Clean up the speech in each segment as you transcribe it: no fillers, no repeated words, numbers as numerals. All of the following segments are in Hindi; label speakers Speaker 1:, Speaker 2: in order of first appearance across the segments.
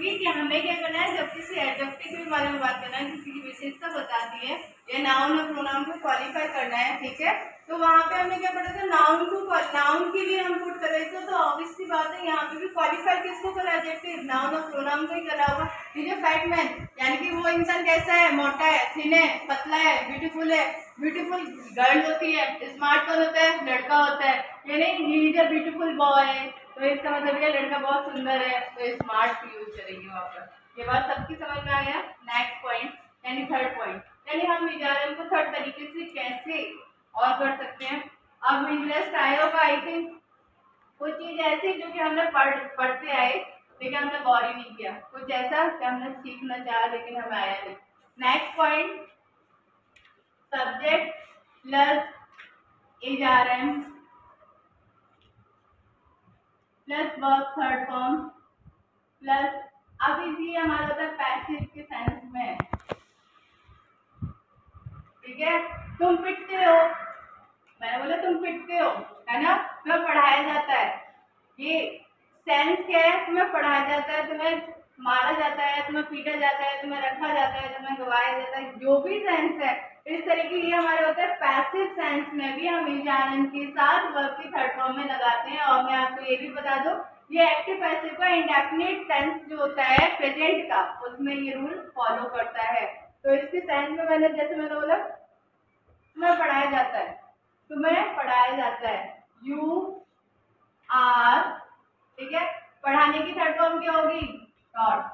Speaker 1: होगी कि हमें क्या करना है, जब किसी एडजेक्टिव के बारे में बात करना है, किसी की विशेषता बताती है या नाउन और प्रोनाउन को क्वालिफाई करना है, ठीक है, तो वहाँ पे हमने क्या पढ़ा था, नाउन के लिए हम पुट कर रहे थे, तो ऑब्वियस सी बात है यहाँ पे भी क्वालिफाई किसको करा, एडजेक्टिव नाउन और प्रोनाउन को ही करा होगा। ये फैट मैन यानी कि वो इंसान कैसा है, मोटा है, थिन है, पतला है, ब्यूटीफुल है, ब्यूटीफुल गर्ल होती है, स्मार्ट कौन होता है, लड़का होता है, यानी he is a beautiful boy, तो इसका मतलब ये लड़का बहुत सुंदर है, तो स्मार्ट यूज करेंगे वहाँ पर। ये बात सबकी समझ में आ गया। नेक्स्ट पॉइंट यानी थर्ड पॉइंट, यानी हम इजारे को थर्ड तरीके से कैसे और कर सकते हैं। अब इंटरेस्ट आया होगा आई थिंक, कुछ चीज ऐसी जो कि हमने पढ़ते आए लेकिन हमने गौर ही नहीं किया, कुछ ऐसा कि हमने सीखना चाहा लेकिन हमें आया नहीं। Next point, subject plus is are am plus verb third form plus, अब इसी हमारा होता है पैसिव के सेंस में, ठीक है। तुम पिटते हो, मैंने बोला तुम पिटते हो, है ना, तुम्हें पढ़ाया जाता है, ये सेंस क्या है, तुम्हें पढ़ाया जाता है, तुम्हें मारा जाता है, तुम्हें पीटा जाता है, तुम्हें रखा जाता है, तुम्हें गवाया जाता है, जो भी सेंस है इस तरीके ये हमारे होता है पैसिव सेंस में भी हम इजारन के साथ वर्ब की थर्ड फॉर्म में लगाते हैं। और मैं आपको ये भी बता दूं, ये एक्टिव पैसिव का इंडेफिनिट टेंस जो होता है प्रेजेंट का, उसमें ये रूल फॉलो करता है। तो इसके सेंस में मैंने जैसे मैंने बोला तुम्हें पढ़ाया जाता है, तुम्हें पढ़ाया जाता है, यू आर, ठीक है, पढ़ाने की थर्ड फॉर्म क्या होगी, टॉट,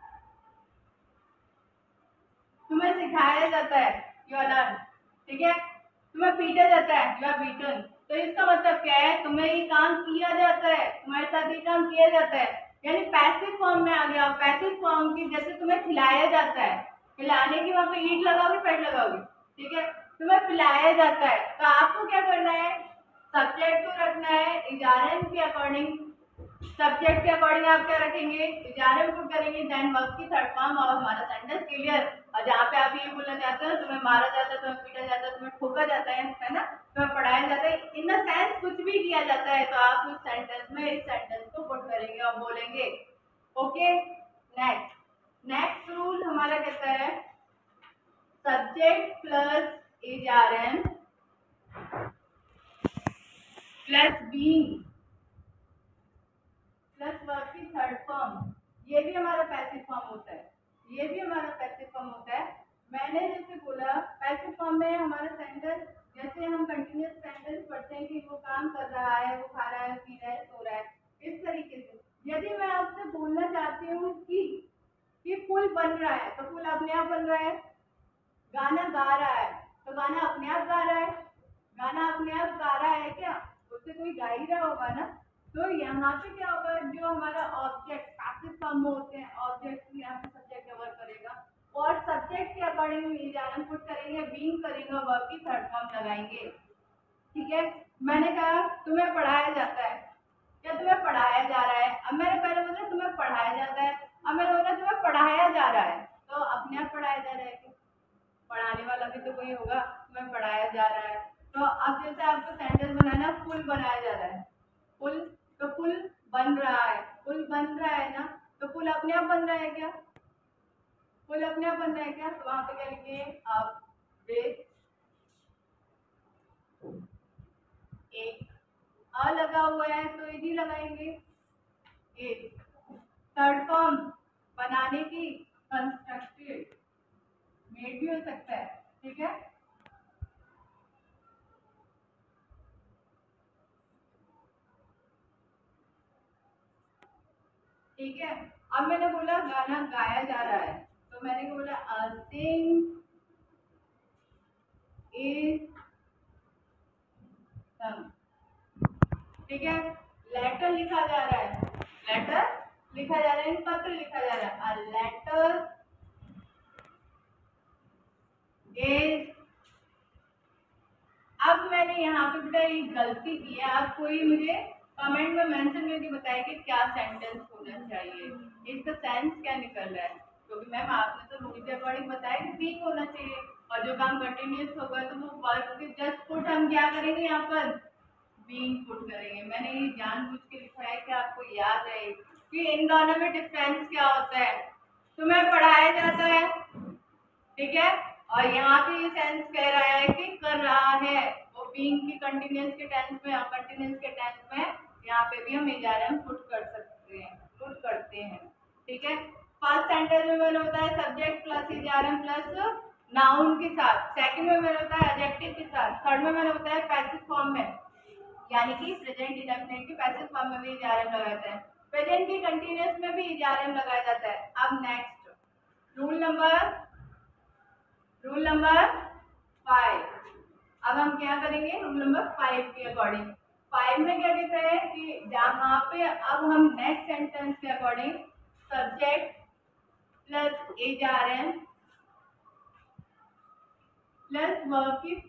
Speaker 1: तुम्हें सिखाया जाता है, यू आर लर्न, ठीक है, तुम्हें पीटा जाता है, यू आर बीटन, तो इसका मतलब क्या है, तुम्हें ये काम किया जाता है, तुम्हारे साथ ये काम किया जाता है, यानी पैसिव फॉर्म में आ गया। पैसिव फॉर्म की जैसे तुम्हें खिलाया जाता है, खिलाने की वहां पे ईट लगाओगे पेट लगाओगे, ठीक है, तुम्हें पिलाया जाता है, तो आपको क्या करना है, सब्जेक्ट को रखना है इजारन के अकॉर्डिंग, सब्जेक्ट के अकॉर्डिंग आप क्या रखेंगे, इजारे पुट करेंगे, देन वर्ब की थर्ड फॉर्म और हमारा सेंटेंस क्लियर। और जहाँ पे आप ये बोलना चाहते हो तुम्हें मारा जाता है, तुम्हें पीटा जाता है, तुम्हें ठोका जाता है ना, तुम्हें पढ़ाया जाता है, इन द सेंस कुछ भी किया जाता है, तो आप उस सेंटेंस में इस सेंटेंस को पुट करेंगे और बोलेंगे। ओके, नेक्स्ट रूल हमारा कहता है subject plus is are am plus being plus verb की थर्ड फॉर्म, ये भी हमारा पैसिव फॉर्म होता है, ये भी हमारा पैसिव फॉर्म होता है। मैंने जैसे बोला पैसिव फॉर्म में हमारा सेंटेंस, जैसे हम कंटिन्यूअस सेंटेंस पढ़ते हैं कि वो काम कर रहा है, वो खा रहा है, पी रहा है, सो रहा है, इस तरीके से यदि मैं आपसे बोलना चाहती हूँ कि पुल बन रहा है, तो पुल अपने आप बन रहा है, गाना गा रहा है तो गाना अपने आप गा रहा है, गाना अपने आप गा रहा है क्या, उससे कोई गा ही रहा होगा ना। तो यहाँ पे क्या होगा, जो हमारा ऑब्जेक्ट पैसिव फॉर्म में होते हैं, ऑब्जेक्ट यहाँ पे सब्जेक्ट कवर करेगा और सब्जेक्ट के अकॉर्डिंग इजारन पुट करेंगे, बीइंग करेंगे, वर्ब की थर्ड फॉर्म लगाएंगे, ठीक है। मैंने कहा तुम्हें पढ़ाया जाता है, क्या तुम्हें पढ़ाया जा रहा है, अब मैंने पहले बोला तुम्हें पढ़ाया जाता है, अब मैंने बोला तुम्हें पढ़ाया जा रहा है, तो अपने आप पढ़ाया जा रहा है, पढ़ाने वाला भी तो कोई होगा, तुम्हें पढ़ाया जा रहा है। तो अब जैसे आपको सेंटेंस बनाना, पुल बनाया जा रहा है, पुल, तो पुल बन रहा है, पुल बन रहा है ना, तो पुल अपने आप बन रहा है क्या, पुल अपने आप बन रहा है क्या, तो वहां पे क्या लिखिए अब ब्रेक, एक अ लगा हुआ है तो इजी लगाएंगे, एक थर्ड फॉर्म बनाने की, कंस्ट्रक्टेड, मेड भी हो सकता है, ठीक है। ठीक है, अब मैंने बोला गाना गाया जा रहा है, तो मैंने बोला सिंग इज सम, ठीक है। लेटर लिखा जा रहा है, लेटर लिखा जा रहा है, पत्र लिखा जा रहा है, अ लेटर इज, अब मैंने यहाँ पे बेटा एक गलती की है, आप कोई मुझे कमेंट में मेंशन करके बताइए कि क्या सेंटेंस होना चाहिए, इसका सेंस क्या निकल रहा है, क्योंकि मैम आपने तो रूल के अकॉर्डिंग बताया कि बीइंग होना चाहिए, और जो काम कंटिन्यूअस होगा तो वो वर्ब के जस्ट पुट हम क्या करेंगे यहाँ पर बीइंग पुट करेंगे। मैंने ये जानबूझ के लिखा है कि आपको याद रहे कि इन दोनों में डिफरेंस क्या होता है, तुम्हें पढ़ाया जाता है, ठीक है। और यहाँ पे ये सेंस कह रहा है कि कर रहा है, वो बीइंग की कंटिन्यूअस के टेंस में और कंटिन्यूअस के टेंस में यहाँ पे भी हम इजारम पुट कर सकते हैं, पुट करते हैं, ठीक है। फर्स्ट सेंटेंस में वन होता है subject plus is are am plus noun के साथ, सेकंड में वन होता है एडजेक्टिव के साथ, थर्ड में वन होता है पैसिव फॉर्म में, यानी कि प्रेजेंट इंडेफिनिट के पैसिव फॉर्म में भी इजारम लगाया जाता है, प्रेजेंट की कंटिन्यूअस में भी इजारम लगाया जाता है। अब नेक्स्ट रूल नंबर 5। अब हम क्या करेंगे रूल नंबर 5 के अकॉर्डिंग। 5 में क्या कहता है कि जहां पे अब हम नेक्स्ट सेंटेंस के according subject plus is are am plus verb की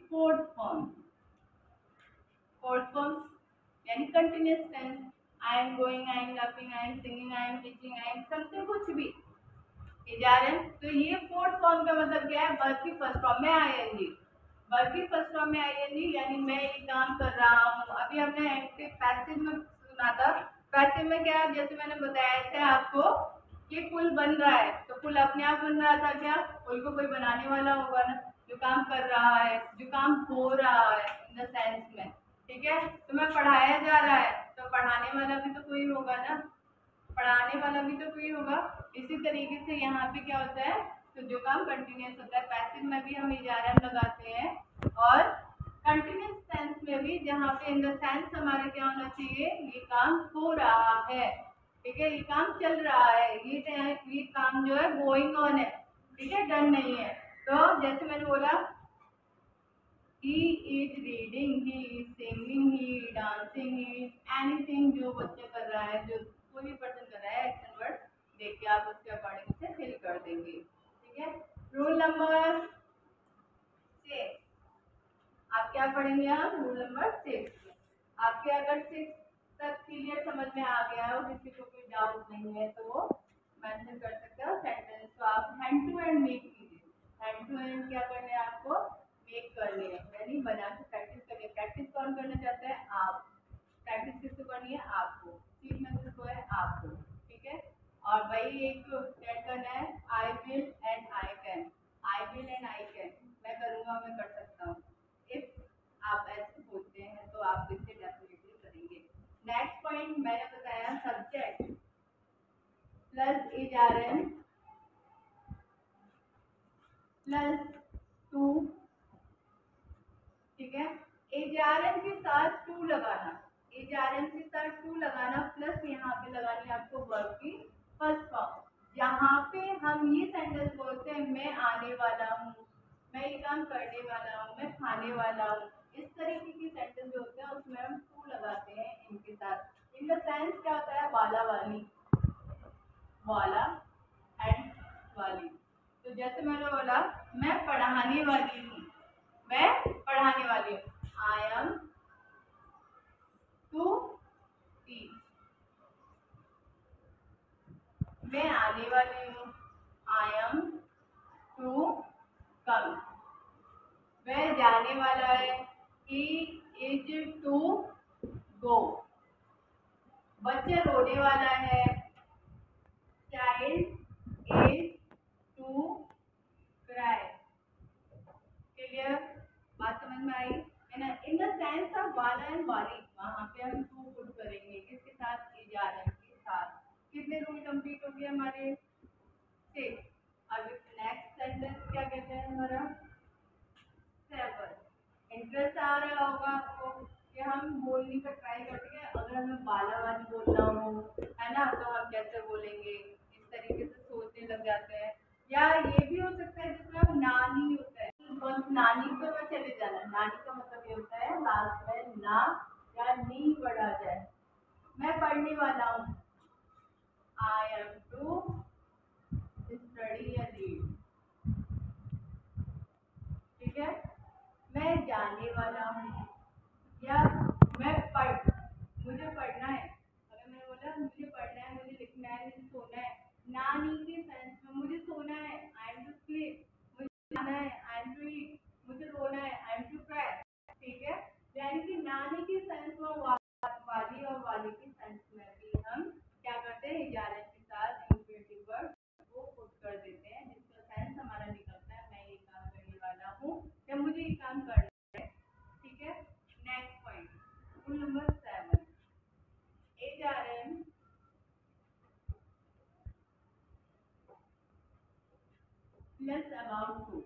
Speaker 1: फोर्थ फॉर्म यानी continuous tense, I am going, I am laughing, I am singing, I am teaching, I am something, कुछ भी इजारम। तो ये फोर्थ फॉर्म का मतलब क्या है, वर्ब की फर्स्ट फॉर्म में आईएनजी, वर्ब की फर्स्ट फॉर्म में आईएनजी, यानी मैं ये काम कर रहा हूँ। अभी हमने एक्टिव पैसिव में सुना था, पैसिव में क्या, जैसे मैंने बताया था आपको कि पुल बन रहा है, तो पुल अपने आप बन रहा था क्या, पुल को कोई बनाने वाला होगा ना, जो काम कर रहा है, जो काम हो रहा है इन द सेंस में, ठीक है। तुम्हें पढ़ाया जा रहा है तो पढ़ाने वाला भी तो कोई होगा ना, पढ़ाने वाला भी तो कोई होगा। इसी तरीके से यहाँ पे क्या होता है, तो जो काम कंटिन्यूअस होता है पैसिव में भी हम इजारम लगाते हैं, और कंटिन्यूअस टेंस में भी जहाँ पे इन द सेंस हमारा क्या होना चाहिए, ये काम हो रहा है, ठीक है, ये काम चल रहा है, ये काम जो है गोइंग ऑन है, ठीक है, डन नहीं है। तो जैसे मैंने बोला he is reading, he is singing, he is dancing, he is anything, जो बच्चा कर रहा है, जो कोई भी पर्सन कर रहा है, एक्शन वर्ड देख के आप उसके अकॉर्डिंग से फिल कर देंगे, ठीक है। रूल नंबर 6, आप क्या पढ़ेंगे, आप रूल नंबर 6। आपके अगर 6 तक क्लियर समझ में आ गया हो, किसी को कोई डाउट नहीं है तो वो मेंशन कर सकते हो सेंटेंस, तो आप हैंड टू हैंड मेक कीजिए। हैंड टू हैंड क्या करना है आपको, मेक करनी है, यानी बना के प्रैक्टिस करिए। प्रैक्टिस कौन करना चाहता है, आप। प्रैक्टिस किसको करनी है, आपको, सीखना किसको है, आपको, ठीक है। और वही एक ऐड करना है, I will and I can, I will and I can, मैं करूँगा, मैं कर सकता हूँ। इफ आप ऐसे सोचते हैं तो आप इसे डेफिनेटली करेंगे। नेक्स्ट पॉइंट मैंने बताया subject plus is are am plus to, ठीक है। एजारम के साथ टू लगाना, एजारम के साथ टू लगाना, प्लस यहाँ पे लगानी है आपको वर्ब की फर्स्ट फॉर्म। यहाँ पे हम ये सेंटेंस बोलते हैं मैं आने वाला हूँ, मैं ये काम करने वाला हूँ, मैं खाने वाला हूँ, इस तरीके की सेंटेंस जो होते हैं उसमें हम टू लगाते हैं इनके साथ। इनका सेंस क्या होता है, वाला वाली, वाला एंड वाली। तो जैसे मैंने बोला मैं पढ़ाने वाली हूँ, मैं पढ़ाने वाली हूँ, आई एम टू टीच, मैं आने वाली हूँ, आई एम टू कम, वह जाने वाला है, ही इज टू गो, बच्चा रोने वाला है, child is to cry. Clear, बात समझ में आई है ना। इन द सेंस ऑफ वाला एंड वाली, वहां पे हम टू पुट करेंगे, किसके साथ, इजारम के साथ। कितने रूल कंप्लीट हो गए हमारे, 6। अब नेक्स्ट सेंटेंस क्या कहते हैं हमारा, 7। इंटरेस्ट आ रहा होगा आपको कि हम बोलने का ट्राई करते हैं, अगर हमें बाला वाली बोलना हो, है ना, तो हम कैसे बोलेंगे, इस तरीके से सोचने लग जाते हैं। या ये भी हो सकता है जिसमें हम नानी होता है, नानी पे मैं चले जाना, नानी का मतलब ये होता है लास्ट में ना या नी पढ़ा जाए। मैं पढ़ने वाला हूँ, आई एम टू स्टडी या रीड, ठीक है। मैं जाने वाला हूँ, या मैं मुझे पढ़ना है, अगर मैंने बोला मुझे पढ़ना है, मुझे लिखना है, मुझे सोना है, नानी के सेंस में मुझे सोना है, आई एम टू स्लीप, मुझे खाना है, आई एम टू ईट, मुझे रोना है, आई एम टू क्राई, ठीक है। यानी कि नानी के सेंस में वाली और वाली के सेंस में भी हम क्या करते हैं, plus about to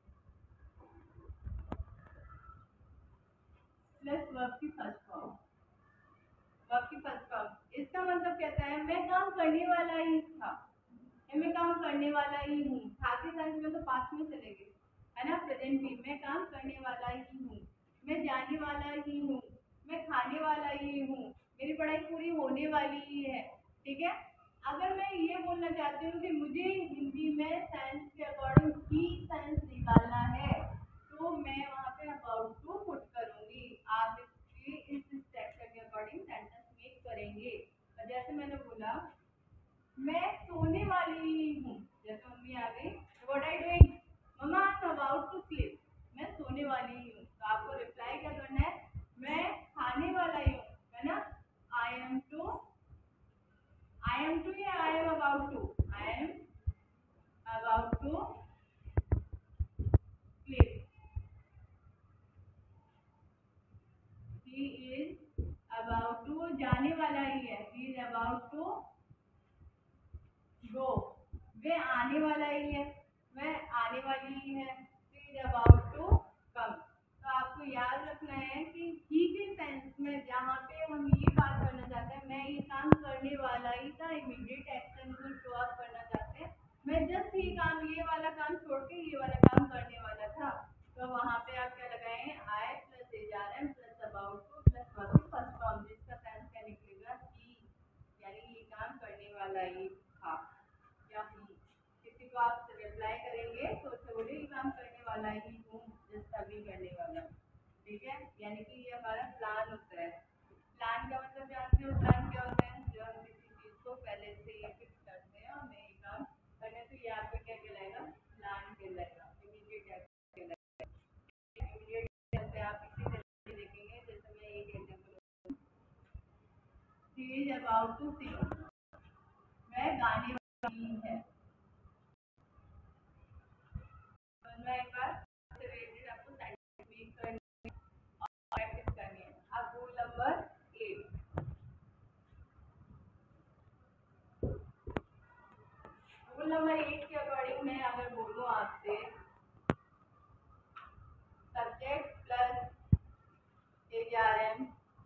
Speaker 1: plus verb की फर्स्ट फॉर्म। वर्ब की फर्स्ट फॉर्म इसका मतलब कहता है मैं काम करने वाला ही था, मैं काम करने वाला ही हूँ। था के सेंस में तो पास्ट में चलेंगे, है ना। प्रेजेंट भी मैं काम करने वाला ही हूँ, मैं जाने वाला ही हूँ, मैं खाने वाला ही हूँ, मेरी पढ़ाई पूरी होने वाली ही है। ठीक है। अगर मैं ये बोलना चाहती हूँ कि मुझे हिंदी में साइंस के अकॉर्डिंग ही साइंस निकालना है, तो मैं वहाँ पे अबाउट टू पुट करूंगी। आप इस स्ट्रक्चर के अकॉर्डिंग सेंटेंस मेक करेंगे। जैसे मैंने बोला मैं सोने वाली ही हूँ, जैसे मम्मी आ गई, what I doing, mama I am about to sleep, मैं सोने वाली ही हूँ। तो आपको रिप्लाई क्या करना है, मैं खाने वाला ही हूँ, है ना। आई एम टू या I am about to, I am about to sleep, he is about to, जाने वाला ही है, he is about to go, वे आने वाला ही है, वह आने वाली ही है, इज अबाउट टू कम। तो आपको याद रखना है कि ही के सेंस में जहाँ पे हम ये बात करना चाहते हैं, मैं ये काम करने वाला ही था, इमीडिएट एक्शन को शो अप करना चाहते हैं, मैं जस्ट ये वाला काम छोड़ के ये वाला काम करने वाला था, तो वहाँ पे आप क्या लगाए, I plus is are am plus about to plus first form, जिसका सेंस क्या निकलेगा, ही, यानी ये काम करने वाला ही था। या किसी को आप रिप्लाई करेंगे तो उससे बोलिए ये काम करने वाला ही हूँ, जस्ट अभी करने वाला। ठीक है। यानी कि ये हमारा प्लान होता है। प्लान का मतलब जानते हो, प्लान क्या होता है, जो हम किसी चीज को पहले से ही फिक्स करते हैं और मैं ये काम करने, तो ये आपका क्या कहलाएगा, प्लान कहलाएगा। इमीडिएट कहलाएगा। इमीडिएट आप इसी तरह से देखेंगे, जैसे मैं एक example, she is about to sing, वह गाने वाली है। मैं एक बार रिलेटेड आपको साइंटिफिक करनी और प्रैक्टिस करनी है। अब रूल नंबर 8, रूल नंबर 8 के अकॉर्डिंग मैं अगर बोलूँ आपसे, subject plus is are am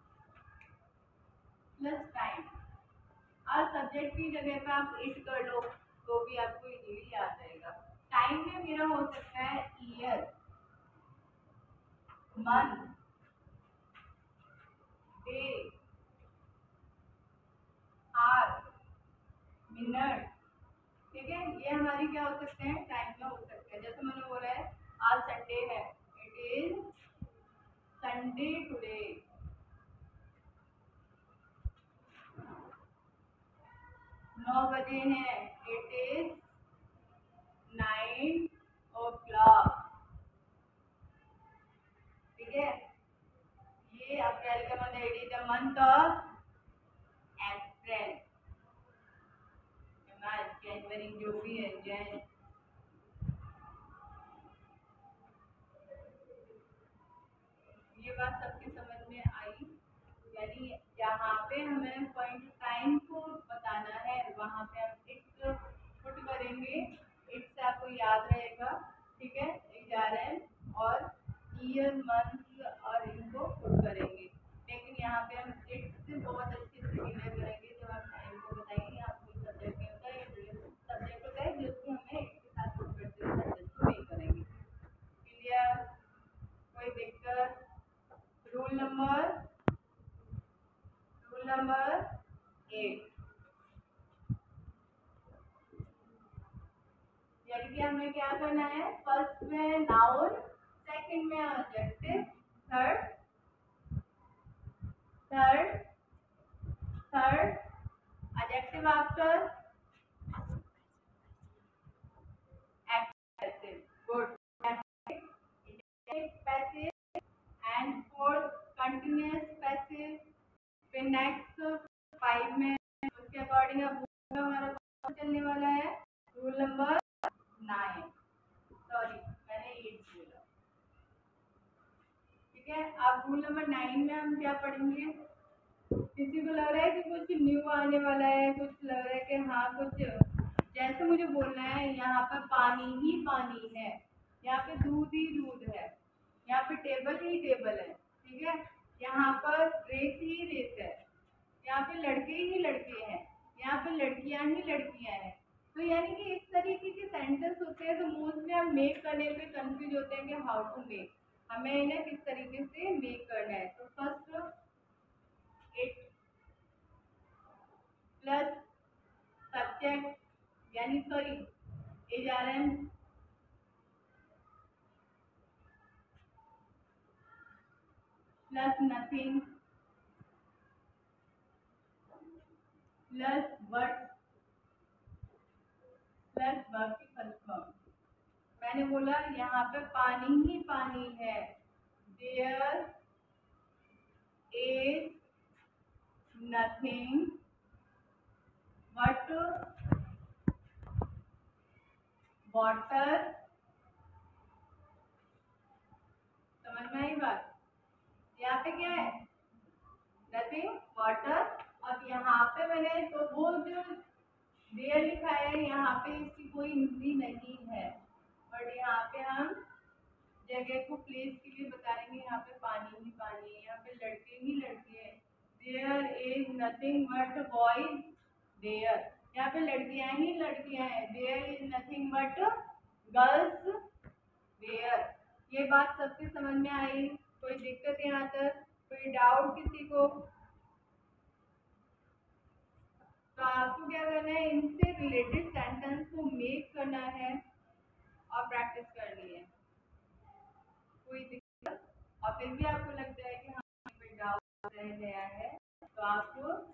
Speaker 1: plus time, और सब्जेक्ट की जगह पे आप इट कर लो तो भी आपको इजीली याद रहेगा। टाइम में मेरा हो सकता है year, month, day, hour, minute. ठीक है। ये हमारी क्या हो सकते हैं, टाइम में हो सकते हैं। जैसे मैंने बोला है आज संडे है, इट इज संडे टुडे, 9 बजे हैं, इट इज 9 o'clock। ठीक है। ये अप्रैल का मंथ है, it is the month of April, March, January, जो भी है, जैन। ये बात सबकी समझ में आई। यानी जहाँ पे हमें पॉइंट टाइम को बताना है, वहाँ पे हम इट पुट करेंगे, इट से आपको याद रहेगा। ठीक है। एजआरएम और ईयर, मंथ और इनको पुट करेंगे, लेकिन यहाँ पे हम इट से बहुत अच्छे से क्लियर करेंगे जब आप टाइम को बताएंगे। यहाँ कोई सब्जेक्ट नहीं होता है, सब्जेक्ट होता है जिसको हमें इट के साथ पुट करते हुए सेंटेंस को मेक करेंगे। क्लियर, कोई दिक्कत। रूल नंबर 8, यानी कि हमें क्या करना है, फर्स्ट में नाउन, सेकंड में adjective, third third third adjective after active, good, passive and fourth continuous passive. फिर नेक्स्ट 5 में उसके अकॉर्डिंग अब हमारा कौन चलने वाला है, रूल नंबर 9, सॉरी मैंने 8 बोला। ठीक है। अब रूल नंबर 9 में हम क्या पढ़ेंगे, किसी को लग रहा है कि कुछ न्यू आने वाला है, कुछ लग रहा है कि हाँ कुछ, जैसे मुझे बोलना है यहाँ पर पानी ही पानी है, यहाँ पे दूध ही दूध है, यहाँ पे टेबल ही टेबल है, ठीक है, यहाँ पर रेत ही रेत है, यहाँ पे लड़के ही लड़के हैं, यहाँ पे लड़कियां ही लड़कियां हैं। तो यानी कि इस तरीके के सेंटेंस होते हैं। तो मोस्टली हम मेक करने पे कंफ्यूज होते हैं कि हाउ टू मेक, हमें इन्हें किस तरीके से मेक करना है। तो फर्स्ट इट प्लस सब्जेक्ट यानी sorry is are am plus nothing plus but plus verb की फर्स्ट फॉर्म। मैंने बोला यहाँ पे पानी ही पानी है, there is nothing but water. समझ में आई बात? यहाँ पे क्या है? Nothing water. अब यहाँ पे मैंने तो वो जो देयर लिखा है यहाँ पे इसकी कोई हिंदी नहीं है, बट यहाँ पे हम जगह को प्लेस के लिए बता रहे हैं। यहाँ पे पानी ही पानी है, यहाँ पे लड़के ही लड़के हैं, there is nothing but boys there. यहाँ पे लड़कियां ही लड़कियां हैं, there is nothing but girls there. ये बात सबकी समझ में आई? कोई दिक्कत यहाँ तक? कोई डाउट किसी को? तो आपको क्या करना है, इनसे रिलेटेड सेंटेंस को मेक करना है और प्रैक्टिस करनी है। कोई दिक्कत? और फिर भी आपको लगता है कि हाँ कोई डाउट रह गया है तो आपको